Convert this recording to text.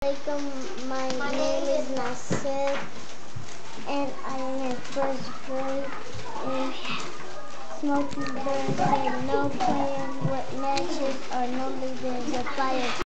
My name is Nasir, and I am in first grade. And Smokey Bird said no playing with matches or no leaving the fire.